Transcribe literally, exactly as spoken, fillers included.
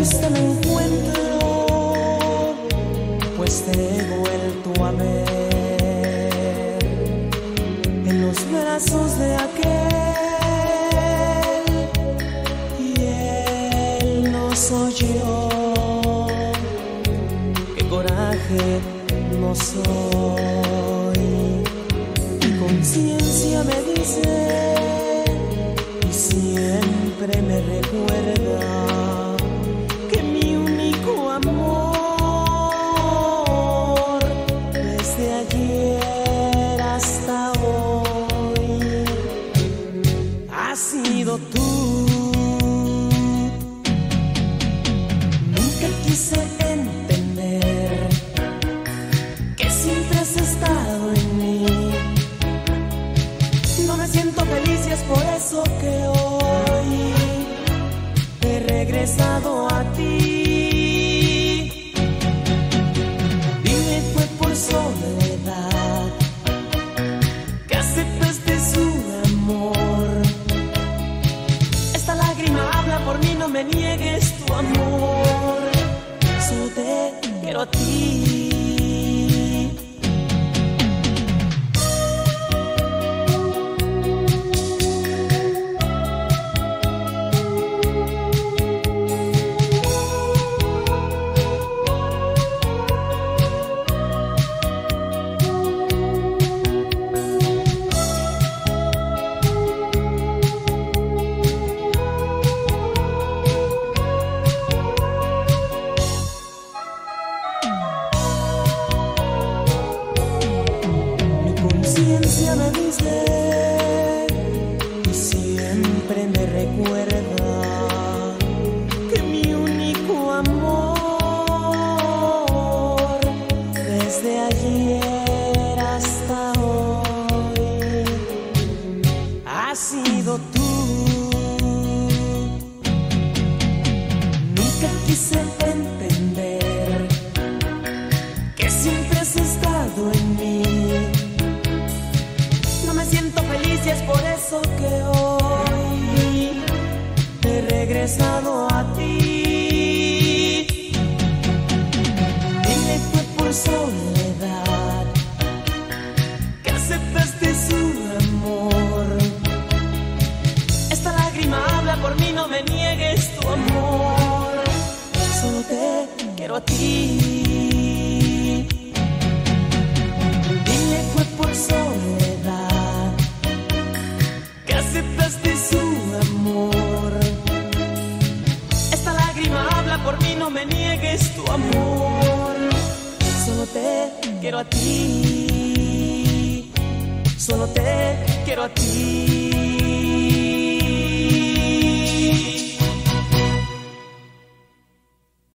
triste me encuentro, pues te he vuelto a ver en los brazos de aquel, y él no soy yo. Qué coraje no soy. Mi conciencia me dice y siempre me recuerda que mi único amor desde ayer hasta hoy has sido tú. Nunca quise entender que siempre has estado en mí. No me siento feliz y es por eso que hoy he regresado a ti. Dime fue por soledad que aceptaste su amor. Esta lágrima habla por mí, no me niegues tu amor. Solo te quiero a ti. Conciencia me dice y siempre me recuerda que mi único amor desde ayer hasta hoy has sido tú. Nunca quise entender que siempre has estado en mí. Siento feliz y es por eso que hoy he regresado a ti. Dile fue por soledad que aceptaste su amor. Esta lágrima habla por mí, no me niegues tu amor. Solo te quiero a ti. Dile fue por soledad aceptaste su amor. Esta lágrima habla por mí, no me niegues tu amor. Solo te quiero a ti. Solo te quiero a ti.